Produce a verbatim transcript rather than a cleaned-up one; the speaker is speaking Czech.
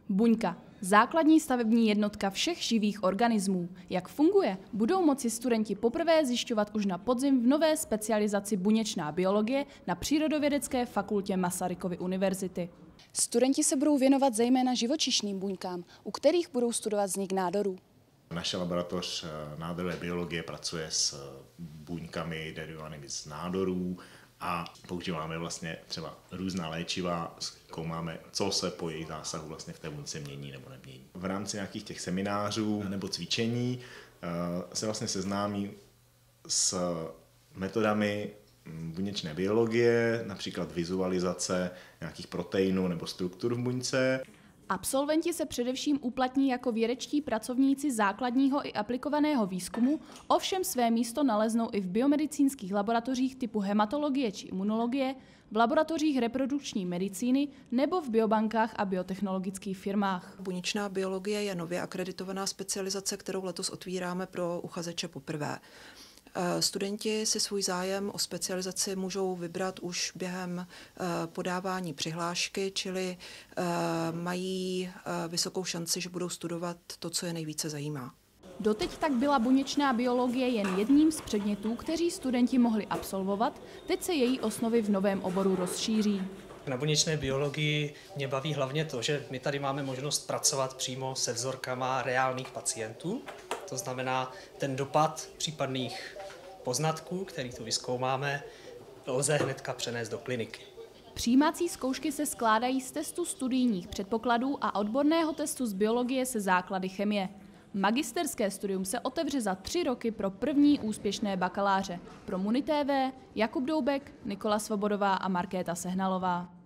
Buňka. Základní stavební jednotka všech živých organismů. Jak funguje, budou moci studenti poprvé zjišťovat už na podzim v nové specializaci buněčná biologie na Přírodovědecké fakultě Masarykovy univerzity. Studenti se budou věnovat zejména živočišným buňkám, u kterých budou studovat vznik nádorů. Naše laboratoř nádorové biologie pracuje s buňkami derivovanými z nádorů a používáme vlastně třeba různá léčiva, zkoumáme, co se po jejich zásahu vlastně v té buňce mění nebo nemění. V rámci nějakých těch seminářů nebo cvičení se vlastně seznámí s metodami buněčné biologie, například vizualizace nějakých proteinů nebo struktur v buňce. Absolventi se především uplatní jako vědečtí pracovníci základního i aplikovaného výzkumu, ovšem své místo naleznou i v biomedicínských laboratořích typu hematologie či imunologie, v laboratořích reprodukční medicíny nebo v biobankách a biotechnologických firmách. Buněčná biologie je nově akreditovaná specializace, kterou letos otvíráme pro uchazeče poprvé. Studenti si svůj zájem o specializaci můžou vybrat už během podávání přihlášky, čili mají vysokou šanci, že budou studovat to, co je nejvíce zajímá. Doteď tak byla buněčná biologie jen jedním z předmětů, kteří studenti mohli absolvovat, teď se její osnovy v novém oboru rozšíří. Na buněčné biologii mě baví hlavně to, že my tady máme možnost pracovat přímo se vzorkama reálných pacientů. To znamená, ten dopad případných poznatků, který tu vyzkoumáme, lze hnedka přenést do kliniky. Přijímací zkoušky se skládají z testu studijních předpokladů a odborného testu z biologie se základy chemie. Magisterské studium se otevře za tři roky pro první úspěšné bakaláře. Pro Muni T V Jakub Doubek, Nikola Svobodová a Markéta Sehnalová.